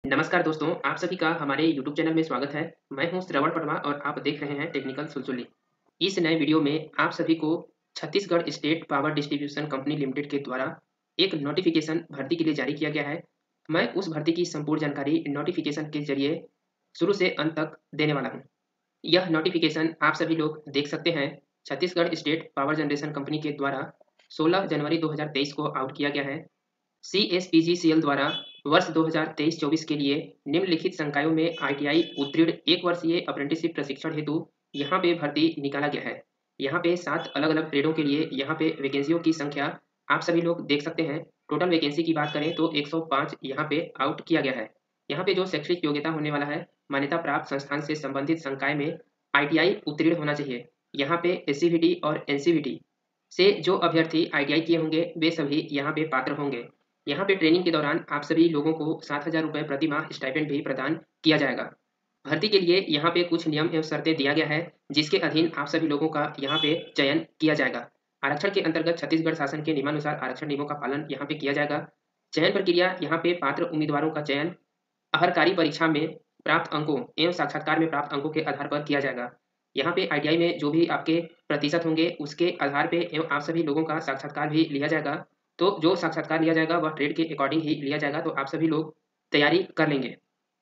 नमस्कार दोस्तों, आप सभी का हमारे यूट्यूब चैनल में स्वागत है। मैं हूं श्रवण वर्मा और आप देख रहे हैं टेक्निकल सुलझुली। इस नए वीडियो में आप सभी को Chhattisgarh state power distribution company limited के द्वारा एक नोटिफिकेशन भर्ती के लिए जारी किया गया है। मैं उस भर्ती की संपूर्ण जानकारी नोटिफिकेशन के जरिए शुरू से अंत तक देने वाला हूँ। यह नोटिफिकेशन आप सभी लोग देख सकते हैं। Chhattisgarh state power generation company के द्वारा 16 जनवरी 2023 को आउट किया गया है। सीएसपीजीसीएल द्वारा वर्ष 2023-24 के लिए निम्नलिखित संकायों में आईटीआई उत्तीर्ण 1 वर्षीय अप्रेंटिसशिप प्रशिक्षण हेतु यहाँ पे भर्ती निकाला गया है। यहाँ पे 7 अलग-अलग ट्रेडों के लिए यहाँ पे वैकेंसियों की संख्या आप सभी लोग देख सकते हैं। टोटल वैकेंसी की बात करें तो 105 यहाँ पे आउट किया गया है। यहाँ पे जो शैक्षणिक योग्यता होने वाला है, मान्यता प्राप्त संस्थान से संबंधित संकाय में आईटीआई उत्तीर्ण होना चाहिए। यहाँ पे एससीवीटी और एनसीवीटी से जो अभ्यर्थी आईटीआई किए होंगे वे सभी यहाँ पे पात्र होंगे। यहाँ पे ट्रेनिंग के दौरान आप सभी लोगों को 7,000 रुपये प्रति माह स्टाइपेंड भी प्रदान किया जाएगा। भर्ती के लिए यहाँ पे कुछ नियम एवं शर्तें दिया गया है, जिसके अधीन आप सभी लोगों का यहाँ पे चयन किया जाएगा। आरक्षण के अंतर्गत छत्तीसगढ़ शासन के नियमानुसार आरक्षण नियमों का पालन यहाँ पे किया जाएगा। चयन प्रक्रिया यहाँ पे पात्र उम्मीदवारों का चयन अहरकारी परीक्षा में प्राप्त अंकों एवं साक्षात्कार में प्राप्त अंकों के आधार पर किया जाएगा। यहाँ पे आईटीआई में जो भी आपके प्रतिशत होंगे उसके आधार पे एवं आप सभी लोगों का साक्षात्कार भी लिया जाएगा। तो जो साक्षात्कार लिया जाएगा वह ट्रेड के अकॉर्डिंग ही लिया जाएगा, तो आप सभी लोग तैयारी कर लेंगे।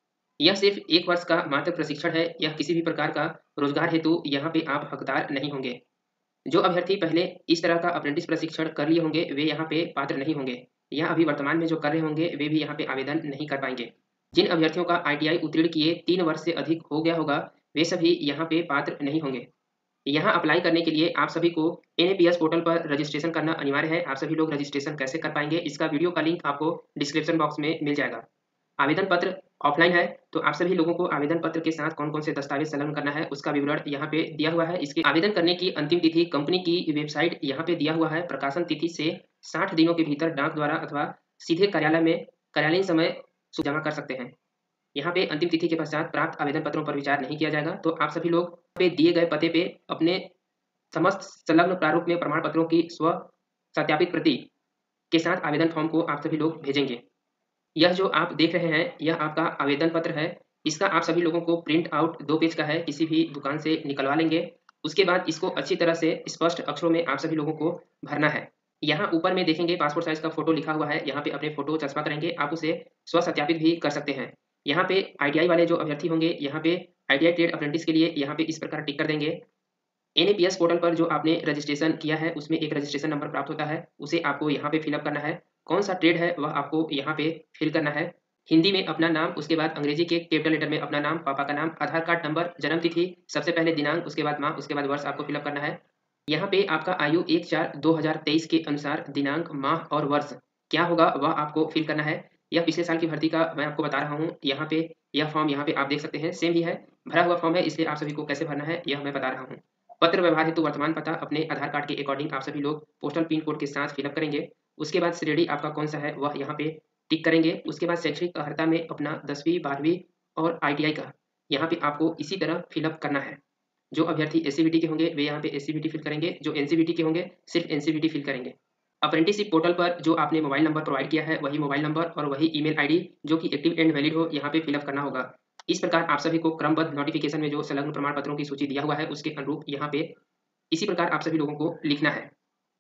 यह सिर्फ 1 वर्ष का मात्र प्रशिक्षण है। यह किसी भी प्रकार का रोजगार हेतु यहाँ पे आप हकदार नहीं होंगे। जो अभ्यर्थी पहले इस तरह का अप्रेंटिस प्रशिक्षण कर लिए होंगे वे यहाँ पे पात्र नहीं होंगे। यह अभी वर्तमान में जो कर रहे होंगे वे भी यहाँ पे आवेदन नहीं कर पाएंगे। जिन अभ्यर्थियों का आईटीआई उत्तीर्ण किए 3 वर्ष से अधिक हो गया होगा वे सभी यहाँ पे पात्र नहीं होंगे। यहाँ अप्लाई करने के लिए आप सभी को एनएपीएस पोर्टल पर रजिस्ट्रेशन करना अनिवार्य है। आप सभी लोग रजिस्ट्रेशन कैसे कर पाएंगे, इसका वीडियो का लिंक आपको डिस्क्रिप्शन बॉक्स में मिल जाएगा। आवेदन पत्र ऑफलाइन है, तो आप सभी लोगों को आवेदन पत्र के साथ कौन कौन से दस्तावेज संलग्न करना है उसका विवरण यहाँ पे दिया हुआ है। इसके आवेदन करने की अंतिम तिथि कंपनी की वेबसाइट यहाँ पे दिया हुआ है। प्रकाशन तिथि से 60 दिनों के भीतर डाक द्वारा अथवा सीधे कार्यालय में कार्यालयीन समय जमा कर सकते हैं। यहाँ पे अंतिम तिथि के पश्चात प्राप्त आवेदन पत्रों पर विचार नहीं किया जाएगा। तो आप सभी लोग पे दिए गए पते पे अपने समस्त संलग्न प्रारूप में प्रमाण पत्रों की स्व सत्यापित प्रति के साथ आवेदन फॉर्म को आप सभी लोग भेजेंगे। यह जो आप देख रहे हैं यह आपका आवेदन पत्र है। इसका आप सभी लोगों को प्रिंट आउट 2 पेज का है, किसी भी दुकान से निकलवा लेंगे। उसके बाद इसको अच्छी तरह से स्पष्ट अक्षरों में आप सभी लोगों को भरना है। यहाँ ऊपर में देखेंगे पासपोर्ट साइज का फोटो लिखा हुआ है, यहाँ पे अपने फोटो चस्पा करेंगे, आप उसे स्व सत्यापित भी कर सकते हैं। यहाँ पे आईटीआई वाले जो अभ्यर्थी होंगे यहाँ पे आईटीआई ट्रेड अप्रेंटिस के लिए यहाँ पे इस प्रकार टिक कर देंगे। एनएपीएस पोर्टल पर जो आपने रजिस्ट्रेशन किया है उसमें एक रजिस्ट्रेशन नंबर प्राप्त होता है, उसे आपको यहाँ पे फिलअप करना है। कौन सा ट्रेड है वह आपको यहाँ पे फिल करना है। हिंदी में अपना नाम, उसके बाद अंग्रेजी के कैपिटल लेटर में अपना नाम, पापा का नाम, आधार कार्ड नंबर, जन्म तिथि, सबसे पहले दिनांक, उसके बाद माह, उसके बाद वर्ष आपको फिलअप करना है। यहाँ पे आपका आयु 1/4/2023 के अनुसार दिनांक, माह और वर्ष क्या होगा वह आपको फिल करना है। यह पिछले साल की भर्ती का मैं आपको बता रहा हूँ। यहाँ पे यह फॉर्म यहाँ पे आप देख सकते हैं, सेम ही है, भरा हुआ फॉर्म है, इसलिए आप सभी को कैसे भरना है यह मैं बता रहा हूँ। पत्र व्यवहार हेतु वर्तमान पता अपने आधार कार्ड के अकॉर्डिंग आप सभी लोग पोस्टल पिन कोड के साथ फिलअप करेंगे। उसके बाद श्रेणी आपका कौन सा है वह यहाँ पे टिक करेंगे। उसके बाद शैक्षणिक अर्हता में अपना 10वीं 12वीं और आईटीआई का यहाँ पे आपको इसी तरह फिलअप करना है। जो अभ्यर्थी एससीबीटी के होंगे वे यहाँ पे एससीबीटी फिल करेंगे, जो एनसीबीटी के होंगे सिर्फ एनसीबीटी फिल करेंगे। अप्रेंटिसशिप पोर्टल पर जो आपने मोबाइल नंबर प्रोवाइड किया है वही मोबाइल नंबर और वही ईमेल आईडी जो कि एक्टिव एंड वैलिड हो यहाँ पे फिलअप करना होगा। इस प्रकार आप सभी को क्रमबद्ध नोटिफिकेशन में जो संलग्न प्रमाण पत्रों की सूची दिया हुआ है उसके अनुरूप यहाँ पे इसी प्रकार आप सभी लोगों को लिखना है।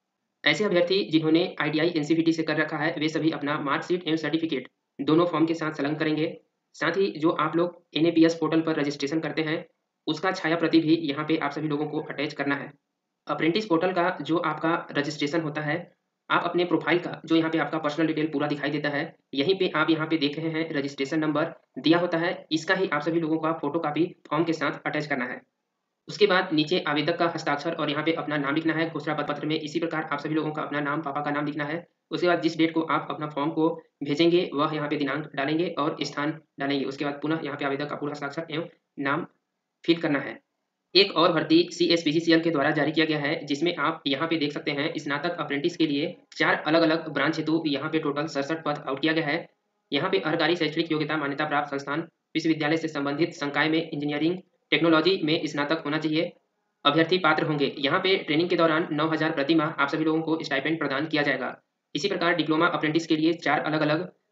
ऐसे अभ्यर्थी जिन्होंने आईटीआई एनसीवीटी से कर रखा है वे सभी अपना मार्कशीट एवं सर्टिफिकेट दोनों फॉर्म के साथ संलग्न करेंगे। साथ ही जो आप लोग एनएपीएस पोर्टल पर रजिस्ट्रेशन करते हैं उसका छाया प्रति भी यहाँ पे आप सभी लोगों को अटैच करना है। अप्रेंटिस पोर्टल का जो आपका रजिस्ट्रेशन होता है, आप अपने प्रोफाइल का जो यहाँ पे आपका पर्सनल डिटेल पूरा दिखाई देता है, यहीं पे आप यहाँ पे देख रहे हैं रजिस्ट्रेशन नंबर दिया होता है, इसका ही आप सभी लोगों का फोटो कापी फॉर्म के साथ अटैच करना है। उसके बाद नीचे आवेदक का हस्ताक्षर और यहाँ पे अपना नाम लिखना है। घोषणा पत्र में इसी प्रकार आप सभी लोगों का अपना नाम, पापा का नाम लिखना है। उसके बाद जिस डेट को आप अपना फॉर्म को भेजेंगे वह यहाँ पे दिनांक डालेंगे और स्थान डालेंगे। उसके बाद पुनः यहाँ पे आवेदक का पूरा हस्ताक्षर एवं नाम फिल करना है। एक और भर्ती सीएसपीजीसीएल के द्वारा जारी किया गया है, जिसमें आप यहाँ पे देख सकते हैं स्नातक अप्रेंटिस के लिए 4 अलग-अलग ब्रांच हेतु यहाँ पे टोटल 67 पद आउट किया गया है। यहाँ पे अहर्कारी शैक्षणिक योग्यता मान्यता प्राप्त संस्थान विश्वविद्यालय से संबंधित संकाय में इंजीनियरिंग टेक्नोलॉजी में स्नातक होना चाहिए। अभ्यर्थी पात्र होंगे। यहाँ पे ट्रेनिंग के दौरान 9,000 प्रति माह आप सभी लोगों को स्टाइपेंड प्रदान किया जाएगा। इसी प्रकार डिप्लोमा अप्रेंटिस के लिए 4 अलग-अलग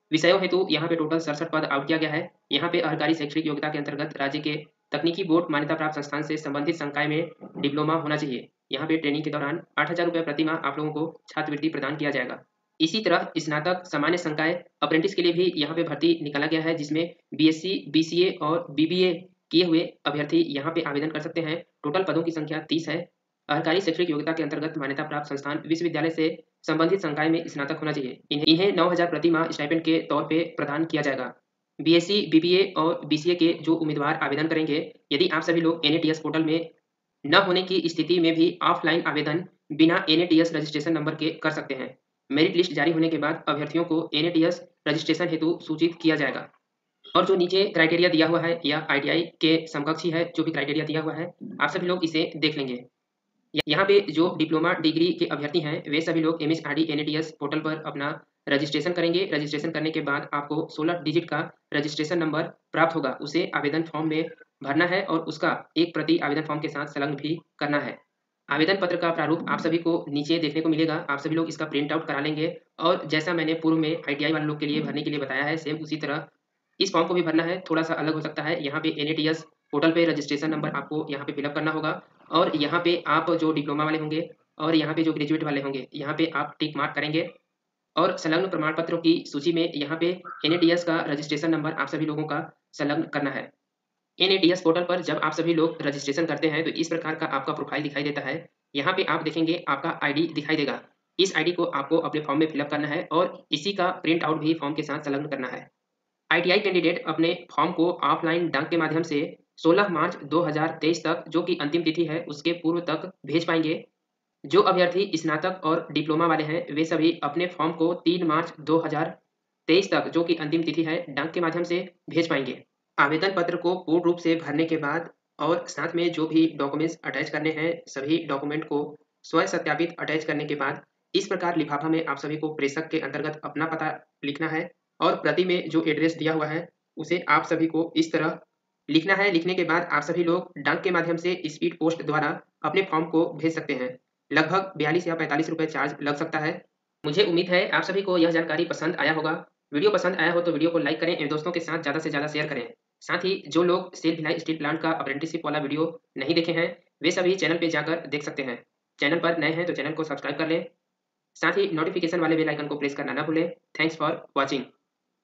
विषयों हेतु यहाँ पे टोटल 67 पद आउट किया गया है। यहाँ पे अर्हकारी शैक्षणिक योग्यता के अंतर्गत राज्य के तकनीकी बोर्ड मान्यता प्राप्त संस्थान से संबंधित संकाय में डिप्लोमा होना चाहिए। यहाँ पे ट्रेनिंग के दौरान 8,000 रुपये प्रति माह आप लोगों को छात्रवृत्ति प्रदान किया जाएगा। इसी तरह स्नातक सामान्य संकाय अप्रेंटिस के लिए भी यहाँ पे भर्ती निकाला गया है, जिसमें बीएससी, बीसीए और बीबीए किए हुए अभ्यर्थी यहाँ पे आवेदन कर सकते हैं। टोटल पदों की संख्या 30 है। अर्हकारी शैक्षणिक योग्यता के अंतर्गत मान्यता प्राप्त संस्थान विश्वविद्यालय से संबंधित संकाय में स्नातक होना चाहिए। इन्हें 9,000 प्रति माह स्टाइपेंड के तौर पे प्रदान किया जाएगा। बीएससी, बीबीए और बीसीए के जो उम्मीदवार आवेदन करेंगे, यदि आप सभी लोग एनएटीएस पोर्टल में न होने की स्थिति में भी ऑफलाइन आवेदन बिना एनएटीएस रजिस्ट्रेशन नंबर के कर सकते हैं। मेरिट लिस्ट जारी होने के बाद अभ्यर्थियों को एनएटीएस रजिस्ट्रेशन हेतु सूचित किया जाएगा। और जो नीचे क्राइटेरिया दिया हुआ है यह आईटीआई के समकक्ष ही है। जो भी क्राइटेरिया दिया हुआ है आप सभी लोग इसे देख लेंगे। यहाँ पे जो डिप्लोमा डिग्री के अभ्यर्थी हैं वे सभी लोग एमएसआरडी एनएटीएस पोर्टल पर अपना रजिस्ट्रेशन करेंगे। रजिस्ट्रेशन करने के बाद आपको 16 डिजिट का रजिस्ट्रेशन नंबर प्राप्त होगा। उसे आवेदन फॉर्म में भरना है और उसका एक प्रति आवेदन फॉर्म के साथ संलग्न भी करना है। आवेदन पत्र का प्रारूप आप सभी को नीचे देखने को मिलेगा। आप सभी लोग इसका प्रिंट आउट करा लेंगे और जैसा मैंने पूर्व में आईटीआई वाले लोग के लिए भरने के लिए बताया है, सेम उसी तरह इस फॉर्म को भी भरना है। थोड़ा सा अलग हो सकता है। यहाँ पे एनएटीएस पोर्टल पे रजिस्ट्रेशन नंबर आपको यहाँ पे फिलअप करना होगा और यहाँ पे आप जो डिप्लोमा वाले होंगे और यहाँ पे जो ग्रेजुएट वाले होंगे यहाँ पे आप टिक मार्क करेंगे और संलग्न प्रमाण पत्रों की सूची में यहाँ पे एनएटीएस का रजिस्ट्रेशन नंबर आप सभी लोगों का संलग्न करना है। एनएटीएस पोर्टल पर जब आप सभी लोग रजिस्ट्रेशन करते हैं तो इस प्रकार का आपका प्रोफाइल दिखाई देता है। यहाँ पे आप देखेंगे आपका आईडी दिखाई देगा। इस आईडी को आपको अपने फॉर्म में फिलअप करना है और इसी का प्रिंट आउट भी फॉर्म के साथ संलग्न करना है। आईटीआई कैंडिडेट अपने फॉर्म को ऑफलाइन डाक के माध्यम से 16 मार्च 2023 तक, जो कि अंतिम तिथि है, उसके पूर्व तक भेज पाएंगे। जो अभ्यर्थी स्नातक और डिप्लोमा वाले हैं वे सभी अपने फॉर्म को 3 मार्च 2023 तक, जो कि अंतिम तिथि है, डाक के माध्यम से भेज पाएंगे। आवेदन पत्र को पूर्ण रूप से भरने के बाद और साथ में जो भी डॉक्यूमेंट्स अटैच करने हैं सभी डॉक्यूमेंट को स्व सत्यापित अटैच करने के बाद इस प्रकार लिफाफा में आप सभी को प्रेषक के अंतर्गत अपना पता लिखना है और प्रति में जो एड्रेस दिया हुआ है उसे आप सभी को इस तरह लिखना है। लिखने के बाद आप सभी लोग डाक के माध्यम से स्पीड पोस्ट द्वारा अपने फॉर्म को भेज सकते हैं। लगभग 42 या 45 रुपये चार्ज लग सकता है। मुझे उम्मीद है आप सभी को यह जानकारी पसंद आया होगा। वीडियो पसंद आया हो तो वीडियो को लाइक करें एवं दोस्तों के साथ ज़्यादा से ज़्यादा शेयर करें। साथ ही जो लोग सेल भिलाई स्टील प्लांट का अप्रेंटिसशिप वाला वीडियो नहीं देखे हैं वे सभी चैनल पे जाकर देख सकते हैं। चैनल पर नए हैं तो चैनल को सब्सक्राइब कर लें। साथ ही नोटिफिकेशन वाले बेल आइकन को प्रेस करना ना भूलें। Thanks for watching.